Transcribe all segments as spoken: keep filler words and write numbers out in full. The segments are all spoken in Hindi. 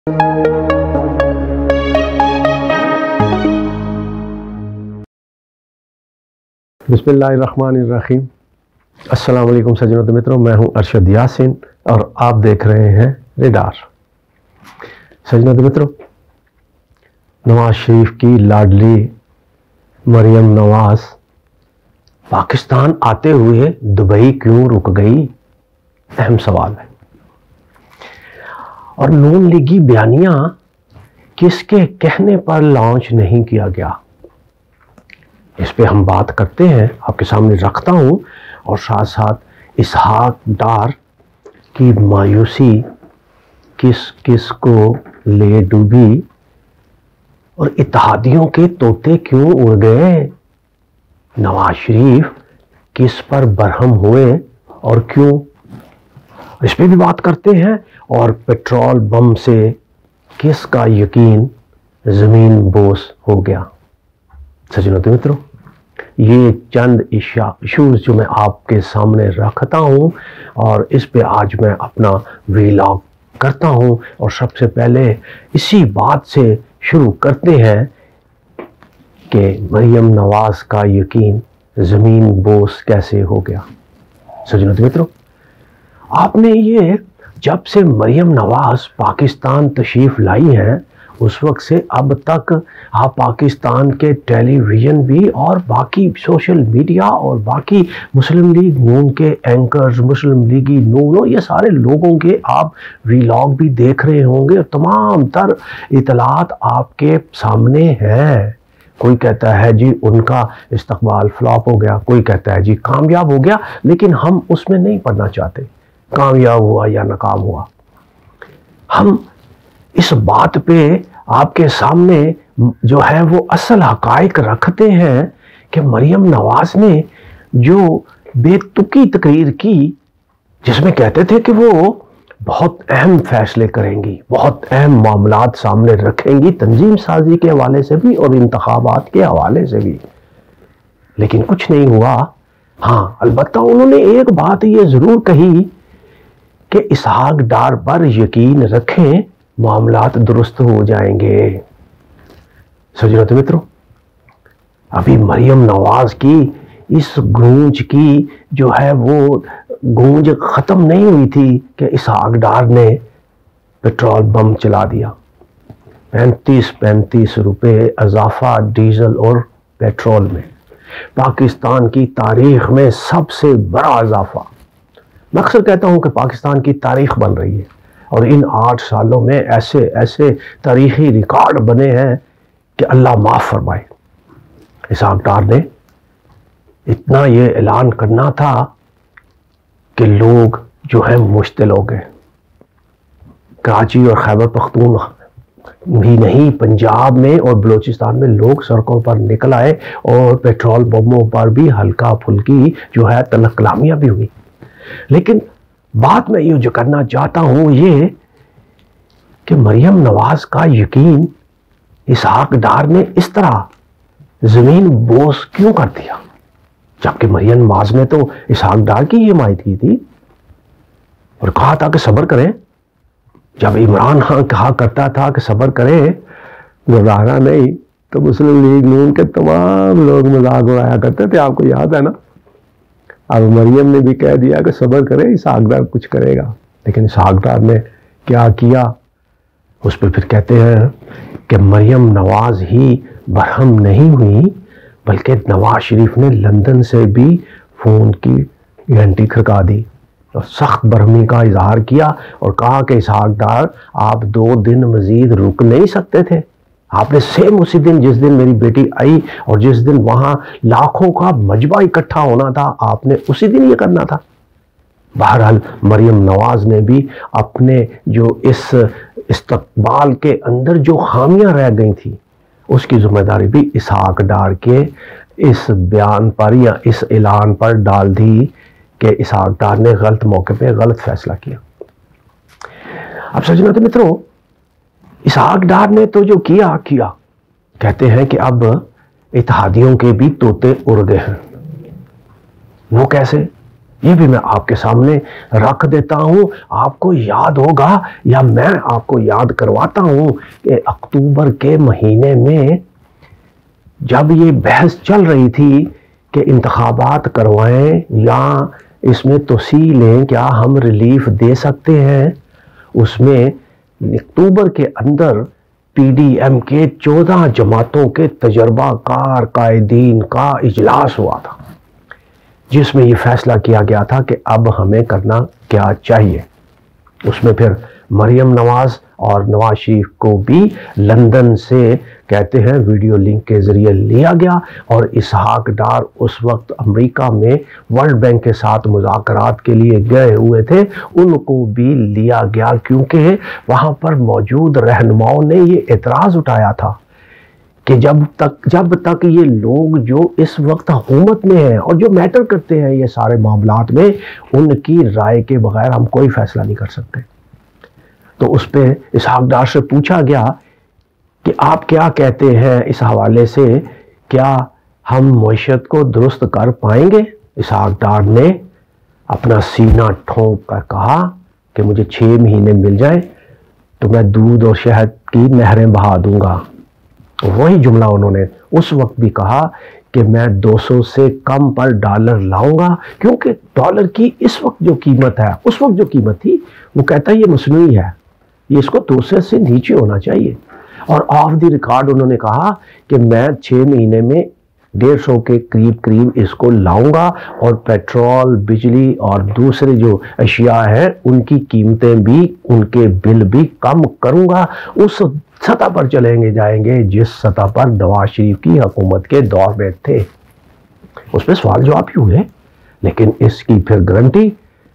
बिस्मिल्लाहिर्रहमानिर्रहीम। अस्सलाम वालेकुम सज्जनों तो मित्रों, मैं हूं अरशद यासिन और आप देख रहे हैं रेडार। सज्जनों तो मित्रों, नवाज शरीफ की लाडली मरियम नवाज पाकिस्तान आते हुए दुबई क्यों रुक गई, अहम सवाल है। और नून लीगी बयानिया किसके कहने पर लॉन्च नहीं किया गया, इस पे हम बात करते हैं, आपके सामने रखता हूं। और साथ साथ इसहाक डार की मायूसी किस किस को ले डूबी और इत्तेहादियों के तोते क्यों उड़ गए, नवाज शरीफ किस पर बरहम हुए और क्यों, इस पे भी बात करते हैं। और पेट्रोल बम से किसका यकीन जमीन बोस हो गया। सज्जनों तो मित्रों, ये चंद इश्यूज जो मैं आपके सामने रखता हूं और इस पे आज मैं अपना व्लॉग करता हूं। और सबसे पहले इसी बात से शुरू करते हैं कि मरियम नवाज का यकीन जमीन बोस कैसे हो गया। सज्जनों तो मित्रों, आपने ये जब से मरियम नवाज पाकिस्तान तशरीफ लाई है उस वक्त से अब तक आप पाकिस्तान के टेलीविज़न भी और बाकी सोशल मीडिया और बाकी मुस्लिम लीग नून के एंकर्स, मुस्लिम लीगी नून, ये सारे लोगों के आप व्लॉग भी देख रहे होंगे और तमाम तर इतलात आपके सामने है। कोई कहता है जी उनका इस्तकबाल फ्लॉप हो गया, कोई कहता है जी कामयाब हो गया, लेकिन हम उसमें नहीं पढ़ना चाहते कामयाब हुआ या नाकाम हुआ। हम इस बात पे आपके सामने जो है वो असल हकायक रखते हैं कि मरियम नवाज ने जो बेतुकी तकरीर की, जिसमें कहते थे कि वो बहुत अहम फैसले करेंगी, बहुत अहम मामलात सामने रखेंगी, तंजीम साजी के हवाले से भी और इंतखाबात के हवाले से भी, लेकिन कुछ नहीं हुआ। हाँ, अलबत्ता उन्होंने एक बात ये जरूर कही कि इसहाक डार पर यकीन रखें, मामलात दुरुस्त हो जाएंगे। सज्जनों तो मित्रों, अभी मरियम नवाज की इस गूंज की जो है वो गूंज खत्म नहीं हुई थी कि इसहाक डार ने पेट्रोल बम चला दिया। पैंतीस पैंतीस रुपए इजाफा डीजल और पेट्रोल में, पाकिस्तान की तारीख में सबसे बड़ा इजाफा। मैं अक्सर कहता हूं कि पाकिस्तान की तारीख बन रही है और इन आठ सालों में ऐसे ऐसे तारीखी रिकॉर्ड बने हैं कि अल्लाह माफ़ फरमाए। इसहाक डार ने इतना ये ऐलान करना था कि लोग जो है मुश्तिल हो गए। कराची और खैबर पख्तूनख्वा भी नहीं, पंजाब में और बलूचिस्तान में लोग सड़कों पर निकल आए और पेट्रोल बमों पर भी हल्का फुल्की जो है तलक कलामियाँ भी हुई। लेकिन बात मैं ये जो करना चाहता हूं ये कि मरियम नवाज का यकीन इसहाक डार ने इस तरह जमीन बोस क्यों कर दिया, जबकि मरियम नवाज ने तो इसहाक डार की हिमायत की थी और कहा था कि सब्र करें। जब इमरान खान कहा करता था कि सब्र करें, घबराना नहीं, तो मुस्लिम लीग नून के तमाम लोग मजाक उड़ाया करते थे, आपको याद है ना। अब मरियम ने भी कह दिया कि सब्र करें, इसहाक डार कुछ करेगा, लेकिन इसहाक डार ने क्या किया उस पर फिर कहते हैं कि मरियम नवाज ही बरहम नहीं हुई, बल्कि नवाज शरीफ ने लंदन से भी फ़ोन की घंटी खड़का दी और सख्त बरहमी का इजहार किया और कहा कि इसहाक डार आप दो दिन मजीद रुक नहीं सकते थे। आपने सेम उसी दिन जिस दिन मेरी बेटी आई और जिस दिन वहां लाखों का मजबा इकट्ठा होना था, आपने उसी दिन ये करना था। बहरहाल मरियम नवाज ने भी अपने जो इस इस्तकबाल के अंदर जो खामियां रह गई थी उसकी जिम्मेदारी भी इसहाक डार के इस बयान पर या इस ऐलान पर डाल दी कि इसहाक डार ने गलत मौके पे गलत फैसला किया। अब सज्जनों तो मित्रों, इसहाक डार ने तो जो किया किया, कहते हैं कि अब इत्तेहादियों के भी तोते उड़ गए हैं। वो कैसे? ये भी मैं आपके सामने रख देता हूं। आपको याद होगा या मैं आपको याद करवाता हूं कि अक्टूबर के महीने में जब ये बहस चल रही थी कि इंतखाबात करवाएं या इसमें तोसी लें, क्या हम रिलीफ दे सकते हैं, उसमें अक्टूबर के अंदर पीडीएम के चौदह जमातों के तजर्बाकार कायदीन का इजलास हुआ था, जिसमें यह फैसला किया गया था कि अब हमें करना क्या चाहिए। उसमें फिर मरियम नवाज और नवाज शरीफ को भी लंदन से कहते हैं वीडियो लिंक के जरिए लिया गया, और इसहाक डार उस वक्त अमेरिका में वर्ल्ड बैंक के साथ मुज़ाकरात के लिए गए हुए थे, उनको भी लिया गया, क्योंकि वहाँ पर मौजूद रहनुमाओं ने ये एतराज़ उठाया था कि जब तक जब तक ये लोग जो इस वक्त हुकूमत में हैं और जो मैटर करते हैं ये सारे मामलात में, उनकी राय के बगैर हम कोई फैसला नहीं कर सकते। तो उस पर इसहाक डार से पूछा गया कि आप क्या कहते हैं इस हवाले से, क्या हम मईशत को दुरुस्त कर पाएंगे। इसहाक डार ने अपना सीना ठोंक कर कहा कि मुझे छः महीने मिल जाए तो मैं दूध और शहद की नहरें बहा दूंगा। वही जुमला उन्होंने उस वक्त भी कहा कि मैं दो सौ से कम पर डॉलर लाऊंगा, क्योंकि डॉलर की इस वक्त जो कीमत है, उस वक्त जो कीमत थी, वो कहता है ये मसनूई है, ये इसको दो सौ से नीचे होना चाहिए। और ऑफ द रिकॉर्ड उन्होंने कहा कि मैं छः महीने में डेढ़ सौ के करीब करीब इसको लाऊंगा, और पेट्रोल, बिजली और दूसरे जो अशिया हैं उनकी कीमतें भी, उनके बिल भी कम करूंगा। उस सतह पर चलेंगे जाएंगे जिस सतह पर नवाज शरीफ की हुकूमत के दौर में थे। उस पर सवाल जवाब भी हुए, लेकिन इसकी फिर गारंटी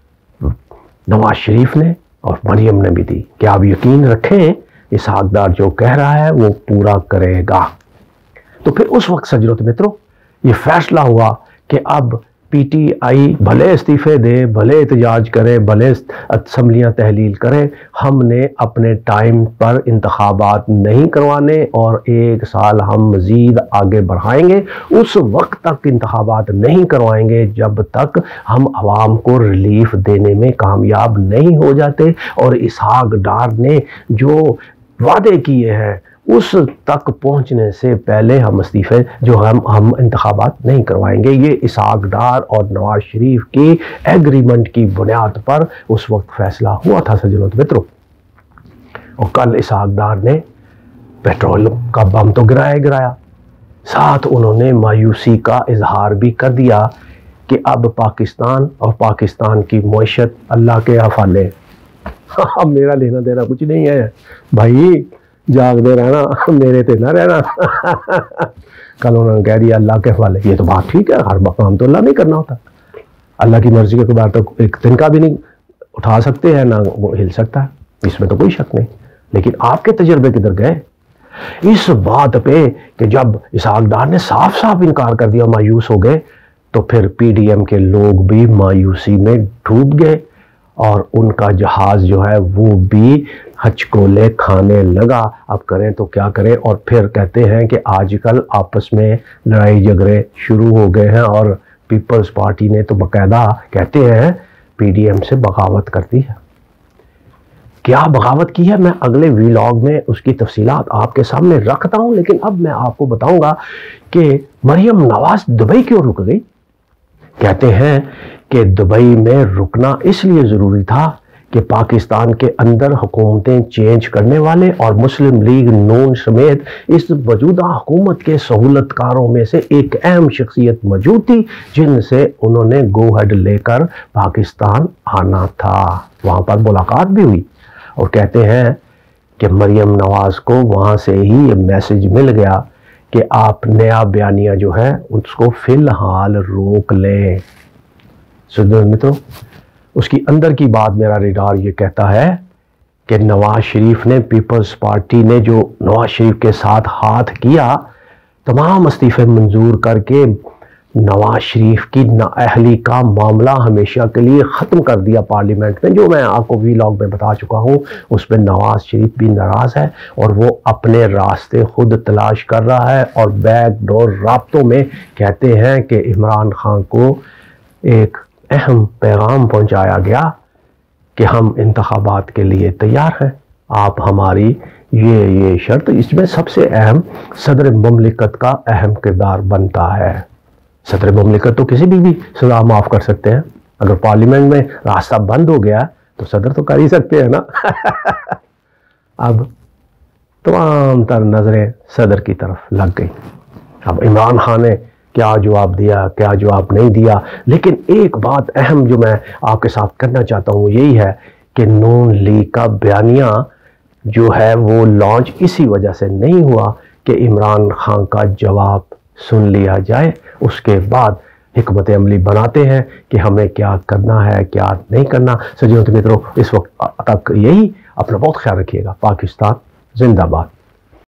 नवाज शरीफ ने और मरियम ने भी दी कि आप यकीन रखें इसहाक डार जो कह रहा है वो पूरा करेगा। तो फिर उस वक्त सज्जनों मित्रों ये फैसला हुआ कि अब पीटीआई भले इस्तीफे दे, भले एहतजाज करे, भले असम्बलियाँ तहलील करें, हमने अपने टाइम पर इंतखाबात नहीं करवाने और एक साल हम मज़ीद आगे बढ़ाएंगे। उस वक्त तक इंतखाबात नहीं करवाएंगे जब तक हम आवाम को रिलीफ देने में कामयाब नहीं हो जाते। और इसहाक डार ने जो वादे किए हैं उस तक पहुंचने से पहले हम इस्तीफे जो हम हम इंतखाबात नहीं करवाएंगे। ये इसहाक डार और नवाज शरीफ की एग्रीमेंट की बुनियाद पर उस वक्त फैसला हुआ था सज्जनों मित्रों। और कल इसहाक डार ने पेट्रोल का बम तो गिराया गिराया, साथ उन्होंने मायूसी का इजहार भी कर दिया कि अब पाकिस्तान और पाकिस्तान की मईशत अल्लाह के हवाले। अब मेरा लेना देना कुछ नहीं है भाई, जागते रहना, मेरे ते ना रहना। कल उन्होंने कह दिया अल्लाह के हवाले। ये तो बात ठीक है, हर मकाम तो अल्लाह नहीं करना होता, अल्लाह की मर्जी के बाद तो एक तिनका भी नहीं उठा सकते हैं, ना वो हिल सकता है, इसमें तो कोई शक नहीं। लेकिन आपके तजर्बे किधर गए इस बात पे कि जब इसहाक डार ने साफ साफ इनकार कर दिया, मायूस हो गए, तो फिर पीडीएम के लोग भी मायूसी में डूब गए और उनका जहाज जो है वो भी हचकोले खाने लगा। अब करें तो क्या करें। और फिर कहते हैं कि आजकल आपस में लड़ाई झगड़े शुरू हो गए हैं और पीपल्स पार्टी ने तो बाकायदा कहते हैं पीडीएम से बगावत कर दी है। क्या बगावत की है मैं अगले वीलॉग में उसकी तफसीलात आपके सामने रखता हूं, लेकिन अब मैं आपको बताऊंगा कि मरियम नवाज दुबई क्यों रुक गई। कहते हैं कि दुबई में रुकना इसलिए ज़रूरी था कि पाकिस्तान के अंदर हुकूमतें चेंज करने वाले और मुस्लिम लीग नून समेत इस मौजूदा हुकूमत के सहूलतकारों में से एक अहम शख्सियत मौजूद थी, जिनसे उन्होंने गो हेड लेकर पाकिस्तान आना था। वहाँ पर मुलाकात भी हुई और कहते हैं कि मरियम नवाज को वहाँ से ही ये मैसेज मिल गया कि आप नया बयानिया जो है उसको फ़िलहाल रोक लें। सुनो मित्रों, उसकी अंदर की बात मेरा रिडार ये कहता है कि नवाज शरीफ ने, पीपल्स पार्टी ने जो नवाज शरीफ के साथ हाथ किया, तमाम इस्तीफे मंजूर करके नवाज शरीफ की नाअहली का मामला हमेशा के लिए ख़त्म कर दिया पार्लियामेंट में। जो मैं आपको वीलॉग में बता चुका हूँ, उस पर नवाज शरीफ भी नाराज़ है और वो अपने रास्ते खुद तलाश कर रहा है और बैकडोर राब्तों में कहते हैं कि इमरान खान को एक अहम पैगाम पहुंचाया गया कि हम इंतखाबात के लिए तैयार हैं, आप हमारी ये ये शर्त। इसमें सबसे अहम सदर मुमलिकत का अहम किरदार बनता है। सदर मुमलिकत तो किसी भी, भी सजा माफ कर सकते हैं। अगर पार्लियामेंट में रास्ता बंद हो गया तो सदर तो कर ही सकते हैं ना। अब तमाम तर नजरें सदर की तरफ लग गई। अब इमरान खान ने क्या जवाब दिया, क्या जवाब नहीं दिया। लेकिन एक बात अहम जो मैं आपके साथ करना चाहता हूँ यही है कि नून लीग का बयानिया जो है वो लॉन्च इसी वजह से नहीं हुआ कि इमरान खान का जवाब सुन लिया जाए, उसके बाद हिकमत अमली बनाते हैं कि हमें क्या करना है क्या नहीं करना। सज्जनों मित्रों, इस वक्त तक यही। अपना बहुत ख्याल रखिएगा। पाकिस्तान जिंदाबाद।